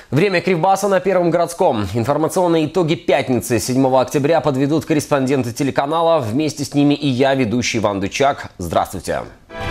Время Кривбаса на Первом городском. Информационные итоги пятницы 7 октября подведут корреспонденты телеканала. Вместе с ними и я, ведущий Иван Дучак. Здравствуйте.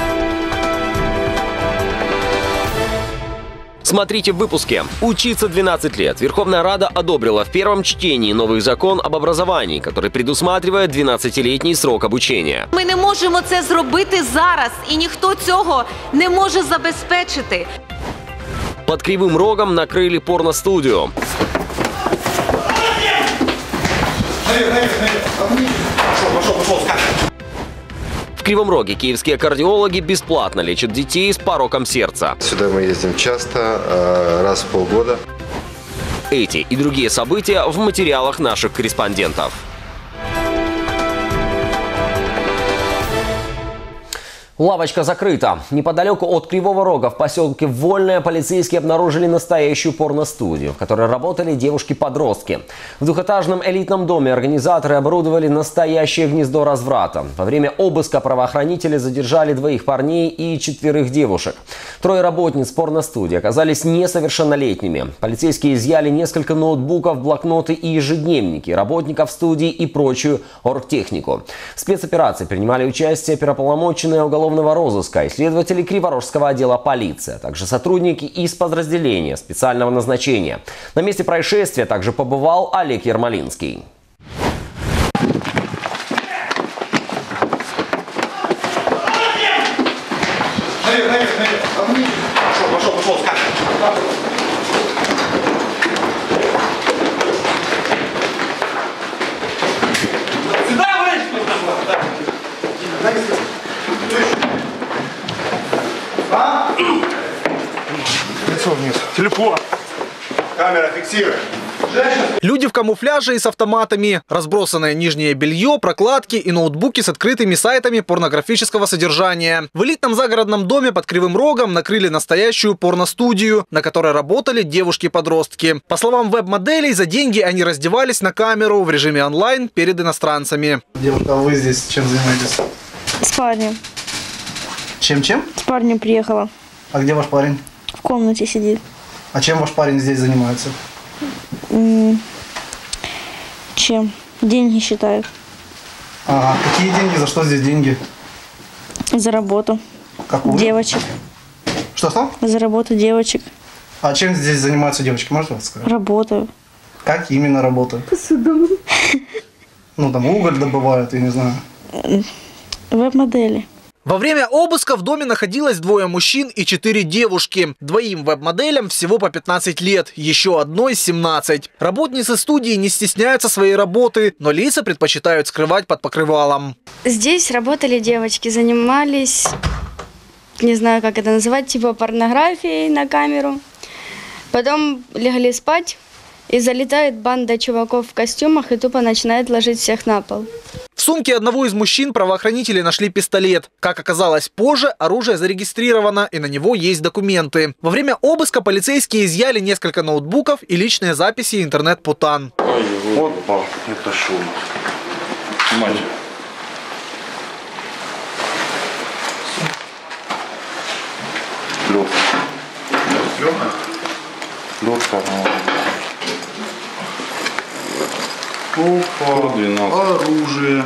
Смотрите в выпуске. Учиться 12 лет. Верховная Рада одобрила в первом чтении новый закон об образовании, который предусматривает 12-летний срок обучения. Ми не можемо це зробити зараз, і ніхто цього не може забезпечити. Под Кривым Рогом накрыли порностудию. В Кривом Роге киевские кардиологи бесплатно лечат детей с пороком сердца. Сюда мы ездим часто, раз в полгода. Эти и другие события в материалах наших корреспондентов. Лавочка закрыта. Неподалеку от Кривого Рога в поселке Вольное полицейские обнаружили настоящую порностудию, в которой работали девушки-подростки. В двухэтажном элитном доме организаторы оборудовали настоящее гнездо разврата. Во время обыска правоохранители задержали 2 парней и 4 девушек. 3 работниц порностудии оказались несовершеннолетними. Полицейские изъяли несколько ноутбуков, блокноты и ежедневники работников студии и прочую оргтехнику. В спецоперации принимали участие оперуполномоченные уголовного розыска и следователи Криворожского отдела полиции, а также сотрудники из подразделения специального назначения. На месте происшествия также побывал Олег Ермолинский. Пошел, скажи. Лицо вниз. Телефон. Камера фиксирует. Люди в камуфляже и с автоматами. Разбросанное нижнее белье, прокладки и ноутбуки с открытыми сайтами порнографического содержания. В элитном загородном доме под Кривым Рогом накрыли настоящую порностудию, на которой работали девушки-подростки. По словам веб-моделей, за деньги они раздевались на камеру в режиме онлайн перед иностранцами. Девушка, а вы здесь чем занимаетесь? С парнем. Чем? С парнем приехала. А где ваш парень? В комнате сидит. А чем ваш парень здесь занимается? Чем? Деньги считает. Ага. Какие деньги? За что здесь деньги? За работу. Какую? Девочек. Что? За работу девочек. А чем здесь занимаются девочки? Можете вам сказать? Работаю. Как именно работают? Посуду. Ну, там уголь добывают, я не знаю. Веб-модели. Во время обыска в доме находилось 2 мужчин и 4 девушки. 2 веб-моделям всего по 15 лет, еще одной 17. Работницы студии не стесняются своей работы, но лица предпочитают скрывать под покрывалом. Здесь работали девочки, занимались, не знаю, как это называть, типа порнографией на камеру. Потом легли спать, и залетает банда чуваков в костюмах и тупо начинает ложить всех на пол. В сумке одного из мужчин правоохранители нашли пистолет. Как оказалось позже, оружие зарегистрировано и на него есть документы. Во время обыска полицейские изъяли несколько ноутбуков и личные записи интернет-путан. Опа, это шум. Мать. Лёдка. Опа, оружие.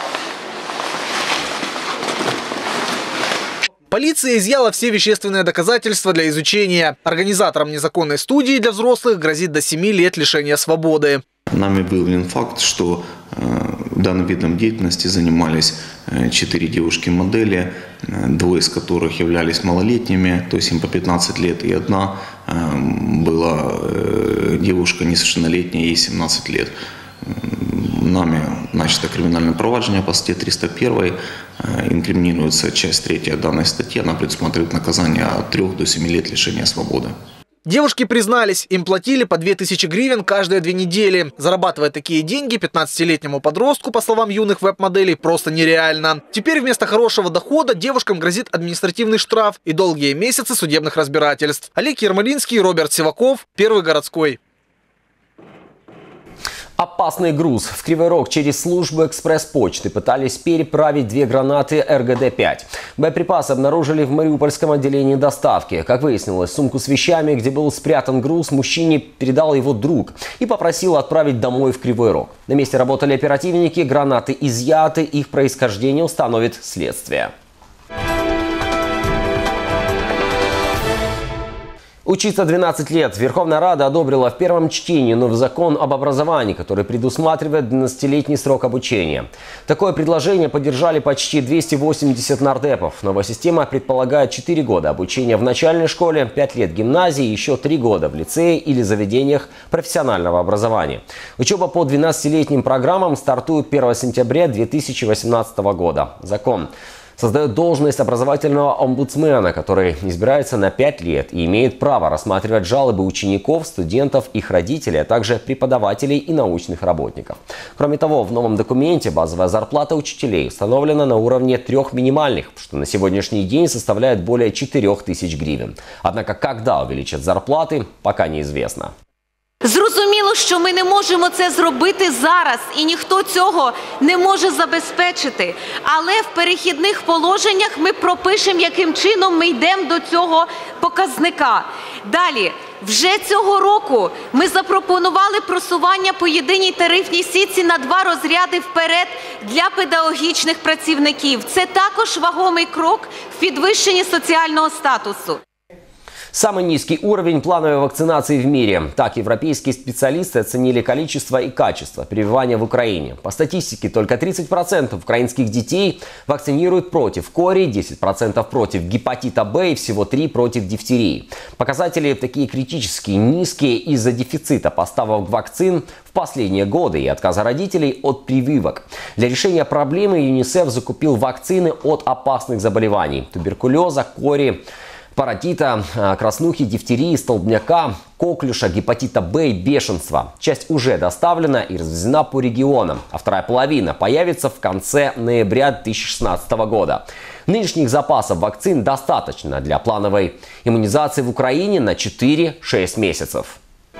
Полиция изъяла все вещественные доказательства для изучения. Организаторам незаконной студии для взрослых грозит до 7 лет лишения свободы. Нами выявлен факт, что данным видом деятельности занимались 4 девушки-модели, 2 из которых являлись малолетними, то есть им по 15 лет, и 1 была девушка несовершеннолетняя, ей 17 лет. Нами начато криминальное проваджение по статье 301, инкриминируется часть 3 данной статьи, она предусматривает наказание от 3 до 7 лет лишения свободы. Девушки признались, им платили по 2000 гривен каждые 2 недели. Зарабатывать такие деньги 15-летнему подростку, по словам юных веб-моделей, просто нереально. Теперь вместо хорошего дохода девушкам грозит административный штраф и долгие месяцы судебных разбирательств. Олег Ермолинский, Роберт Сиваков, Первый городской. Опасный груз. В Кривой Рог через службу экспресс-почты пытались переправить 2 гранаты РГД-5. Боеприпасы обнаружили в Мариупольском отделении доставки. Как выяснилось, сумку с вещами, где был спрятан груз, мужчине передал его друг и попросил отправить домой в Кривой Рог. На месте работали оперативники, гранаты изъяты, их происхождение установит следствие. Учиться 12 лет. Верховная Рада одобрила в первом чтении новый закон об образовании, который предусматривает 12-летний срок обучения. Такое предложение поддержали почти 280 нардепов. Новая система предполагает 4 года обучения в начальной школе, 5 лет гимназии и еще 3 года в лицее или заведениях профессионального образования. Учеба по 12-летним программам стартует 1 сентября 2018 года. Закон создает должность образовательного омбудсмена, который избирается на 5 лет и имеет право рассматривать жалобы учеников, студентов, их родителей, а также преподавателей и научных работников. Кроме того, в новом документе базовая зарплата учителей установлена на уровне 3 минимальных, что на сегодняшний день составляет более 4000 гривен. Однако, когда увеличат зарплаты, пока неизвестно. Зрозуміло, що ми не можемо це зробити зараз, і ніхто цього не може забезпечити. Але в перехідних положеннях ми пропишемо, яким чином ми йдемо до цього показника. Далі, вже цього року ми запропонували просування по єдиній тарифній сітці на 2 розряди вперед для педагогічних працівників. Це також вагомий крок в підвищенні соціального статусу. Самый низкий уровень плановой вакцинации в мире. Так, европейские специалисты оценили количество и качество прививания в Украине. По статистике, только 30% украинских детей вакцинируют против кори, 10% против гепатита Б и всего 3% против дифтерии. Показатели такие критически низкие из-за дефицита поставок вакцин в последние годы и отказа родителей от прививок. Для решения проблемы ЮНИСЕФ закупил вакцины от опасных заболеваний – туберкулеза, кори, паротита, краснухи, дифтерии, столбняка, коклюша, гепатита Б и бешенства. Часть уже доставлена и развезена по регионам, а вторая половина появится в конце ноября 2016 года. Нынешних запасов вакцин достаточно для плановой иммунизации в Украине на 4-6 месяцев.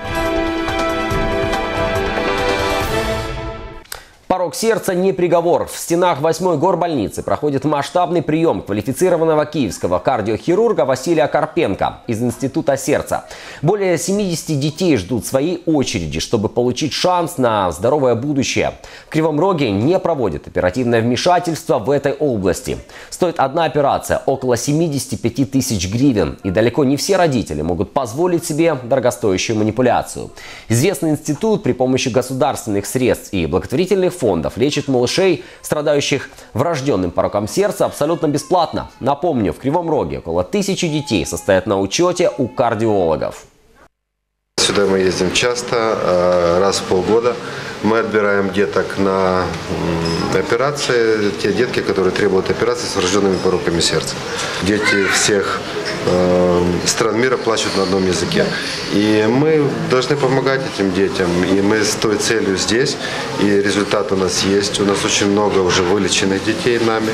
Порог сердца не приговор. В стенах 8-й горбольницы проходит масштабный прием квалифицированного киевского кардиохирурга Василия Карпенко из Института сердца. Более 70 детей ждут своей очереди, чтобы получить шанс на здоровое будущее. В Кривом Роге не проводят оперативное вмешательство в этой области. Стоит одна операция около 75 тысяч гривен. И далеко не все родители могут позволить себе дорогостоящую манипуляцию. Известный институт при помощи государственных средств и благотворительных фондов лечит малышей, страдающих врожденным пороком сердца, абсолютно бесплатно. Напомню, в Кривом Роге около 1000 детей состоят на учете у кардиологов. Сюда мы ездим часто, раз в полгода. Мы отбираем деток на операции, те детки, которые требуют операции с врожденными пороками сердца. Дети всех стран мира плачут на одном языке. И мы должны помогать этим детям. И мы с той целью здесь. И результат у нас есть. У нас очень много уже вылеченных детей нами.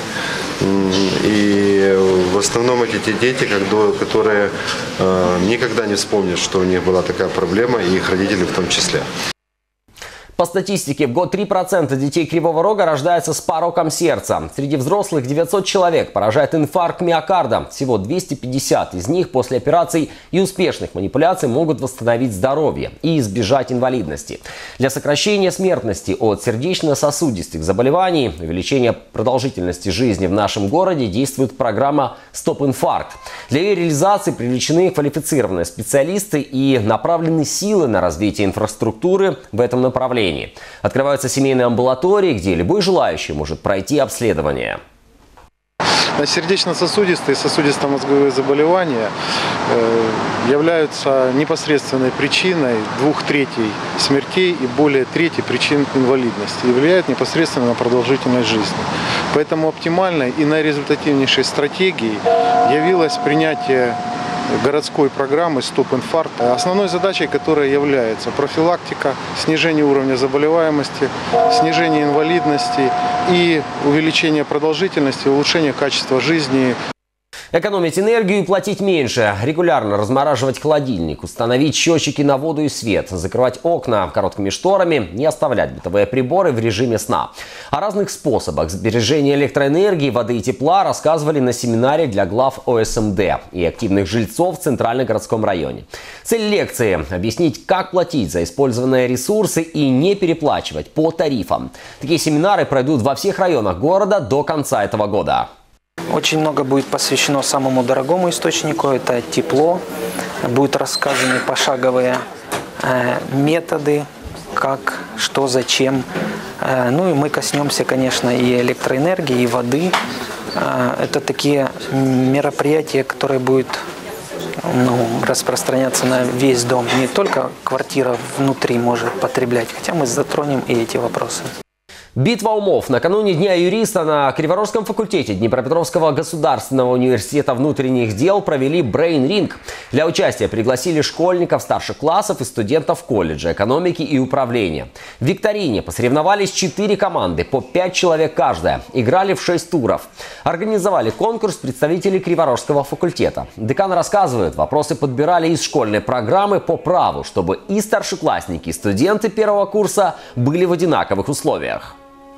И в основном эти те дети, которые никогда не вспомнят, что у них была такая проблема, и их родители в том числе. По статистике, в год 3% детей Кривого Рога рождаются с пороком сердца. Среди взрослых 900 человек поражает инфаркт миокарда. Всего 250 из них после операций и успешных манипуляций могут восстановить здоровье и избежать инвалидности. Для сокращения смертности от сердечно-сосудистых заболеваний, увеличения продолжительности жизни в нашем городе действует программа «Стоп-инфаркт». Для ее реализации привлечены квалифицированные специалисты и направлены силы на развитие инфраструктуры в этом направлении. Открываются семейные амбулатории, где любой желающий может пройти обследование. Сердечно-сосудистые и сосудисто-мозговые заболевания являются непосредственной причиной 2/3 смертей и более 1/3 причин инвалидности и влияют непосредственно на продолжительность жизни. Поэтому оптимальной и наирезультативнейшей стратегией явилось принятие городской программы «Стоп-инфаркт», основной задачей которой является профилактика, снижение уровня заболеваемости, снижение инвалидности и увеличение продолжительности, улучшение качества жизни. Экономить энергию и платить меньше, регулярно размораживать холодильник, установить счетчики на воду и свет, закрывать окна короткими шторами, не оставлять бытовые приборы в режиме сна. О разных способах сбережения электроэнергии, воды и тепла рассказывали на семинаре для глав ОСМД и активных жильцов в Центральном городском районе. Цель лекции – объяснить, как платить за использованные ресурсы и не переплачивать по тарифам. Такие семинары пройдут во всех районах города до конца этого года. Очень много будет посвящено самому дорогому источнику, это тепло. Будут рассказаны пошаговые методы, как, что, зачем. Ну и мы коснемся, конечно, и электроэнергии, и воды. Это такие мероприятия, которые будут распространяться на весь дом. Не только квартира внутри может потреблять, хотя мы затронем и эти вопросы. Битва умов. Накануне Дня юриста на Криворожском факультете Днепропетровского государственного университета внутренних дел провели брейн-ринг. Для участия пригласили школьников старших классов и студентов колледжа экономики и управления. В викторине посоревновались 4 команды, по 5 человек каждая. Играли в 6 туров. Организовали конкурс представители Криворожского факультета. Декан рассказывает, вопросы подбирали из школьной программы по праву, чтобы и старшеклассники, и студенты первого курса были в одинаковых условиях.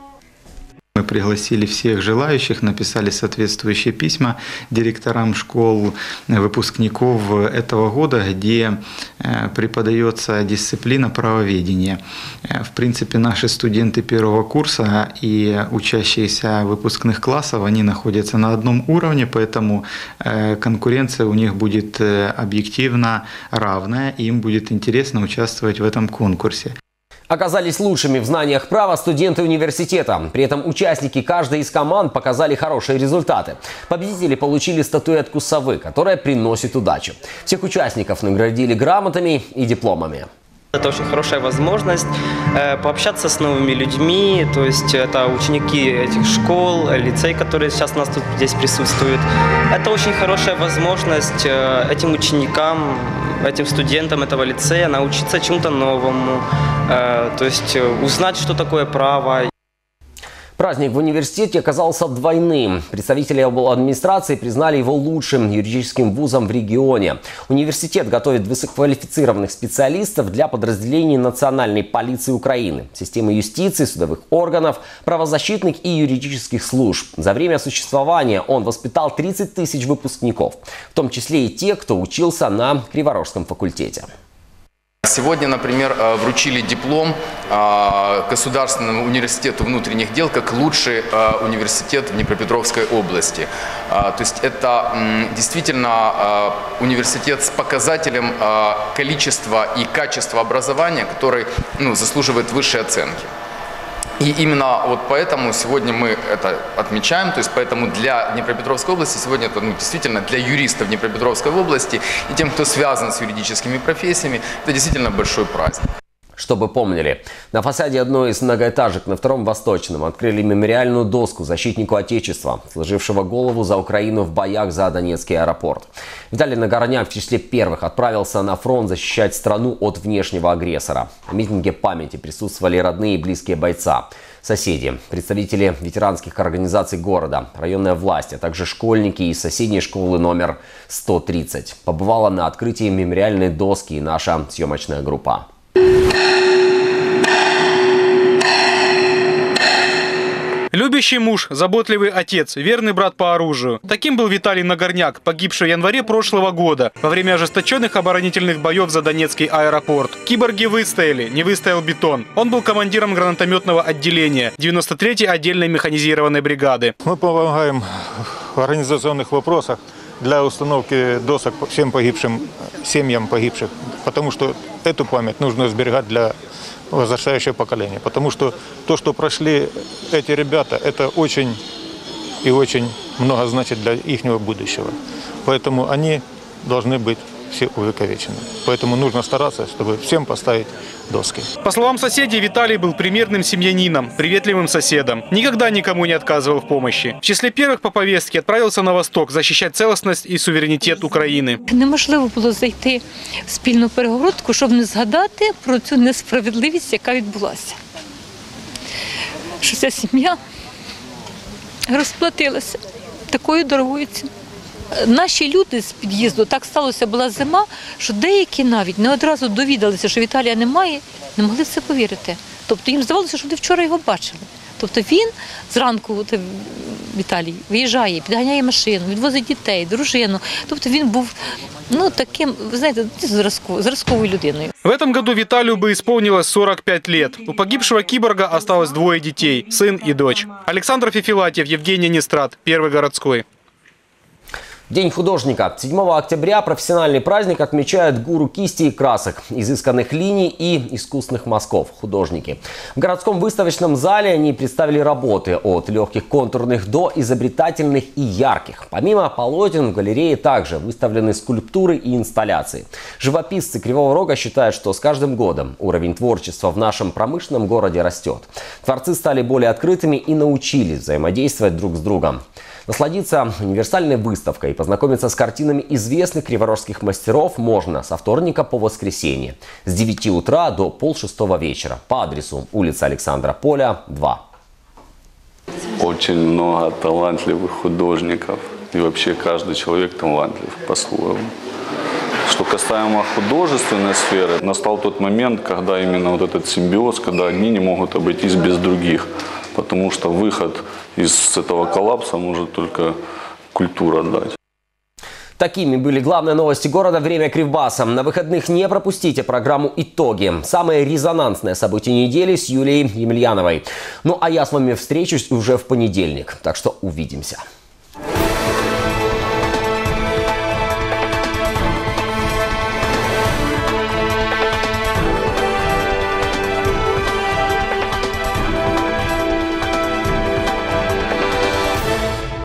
Мы пригласили всех желающих, написали соответствующие письма директорам школ, выпускников этого года, где преподается дисциплина правоведения. В принципе, наши студенты первого курса и учащиеся выпускных классов, они находятся на одном уровне, поэтому конкуренция у них будет объективно равная, и им будет интересно участвовать в этом конкурсе. Оказались лучшими в знаниях права студенты университета. При этом участники каждой из команд показали хорошие результаты. Победители получили статуэтку совы, которая приносит удачу. Всех участников наградили грамотами и дипломами. Это очень хорошая возможность пообщаться с новыми людьми, то есть это ученики этих школ, лицей, которые сейчас у нас тут здесь присутствуют. Это очень хорошая возможность этим ученикам, этим студентам этого лицея научиться чему-то новому, то есть узнать, что такое право. Праздник в университете оказался двойным. Представители администрации признали его лучшим юридическим вузом в регионе. Университет готовит высококвалифицированных специалистов для подразделений Национальной полиции Украины, системы юстиции, судовых органов, правозащитных и юридических служб. За время существования он воспитал 30 тысяч выпускников, в том числе и те, кто учился на Криворожском факультете. Сегодня, например, вручили диплом Государственному университету внутренних дел как лучший университет в Днепропетровской области. То есть это действительно университет с показателем количества и качества образования, который заслуживает высшей оценки. И именно вот поэтому сегодня мы это отмечаем, то есть поэтому для Днепропетровской области сегодня это действительно для юристов Днепропетровской области и тем, кто связан с юридическими профессиями, это действительно большой праздник. Чтобы помнили, на фасаде одной из многоэтажек на Втором Восточном открыли мемориальную доску защитнику Отечества, сложившего голову за Украину в боях за Донецкий аэропорт. Виталий Нагорняк в числе первых отправился на фронт защищать страну от внешнего агрессора. На митинге памяти присутствовали родные и близкие бойца, соседи, представители ветеранских организаций города, районная власть, а также школьники из соседней школы номер 130. Побывала на открытии мемориальной доски и наша съемочная группа. Любящий муж, заботливый отец, верный брат по оружию. Таким был Виталий Нагорняк, погибший в январе прошлого года во время ожесточенных оборонительных боев за Донецкий аэропорт. Киборги выстояли, не выстоял бетон. Он был командиром гранатометного отделения 93-й отдельной механизированной бригады. Мы помогаем в организационных вопросах для установки досок всем погибшим, семьям погибших, потому что эту память нужно сберегать для возрастающего поколения. Потому что то, что прошли эти ребята, это очень и очень много значит для их будущего. Поэтому они должны быть все увековечены. Поэтому нужно стараться, чтобы всем поставить доски. По словам соседей, Виталий был примерным семьянином, приветливым соседом. Никогда никому не отказывал в помощи. В числе первых по повестке отправился на восток защищать целостность і суверенітет України. Неможливо було зайти в спільну переговорку, щоб не згадати про цю несправедливість, яка відбулася. Що ця сім'я розплатилася такою дорогою ціною. Наші люди з під'їзду, так сталося, була зима, що деякі навіть не одразу довідалися, що Віталія немає, не могли в це повірити. Тобто їм здавалося, що вони вчора його бачили. Тобто він зранку, Віталій, виїжджає, підганяє машину, відвозить дітей, дружину. Тобто він був, таким, ви знаєте, зразковою людиною. В этом году Виталию бы исполнилось 45 лет. У погибшего киборга осталось 2 детей – сын и дочь. Александр Фефилатьев, Евгений Нестрат, Первый городской. День художника. 7 октября профессиональный праздник отмечают гуру кисти и красок, изысканных линий и искусных мазков – художники. В городском выставочном зале они представили работы от легких контурных до изобретательных и ярких. Помимо полотен в галерее также выставлены скульптуры и инсталляции. Живописцы Кривого Рога считают, что с каждым годом уровень творчества в нашем промышленном городе растет. Творцы стали более открытыми и научились взаимодействовать друг с другом. Насладиться универсальной выставкой и познакомиться с картинами известных криворожских мастеров можно со вторника по воскресенье с 9 утра до 5:30 вечера по адресу улица Александра Поля, 2. Очень много талантливых художников. И вообще каждый человек талантлив по-своему. Что касаемо художественной сферы, настал тот момент, когда именно вот этот симбиоз, когда одни не могут обойтись без других. Потому что выход из этого коллапса может только культура дать. Такими были главные новости города «Время Кривбаса». На выходных не пропустите программу «Итоги». Самые резонансные события недели с Юлией Емельяновой. Ну а я с вами встречусь уже в понедельник. Так что увидимся.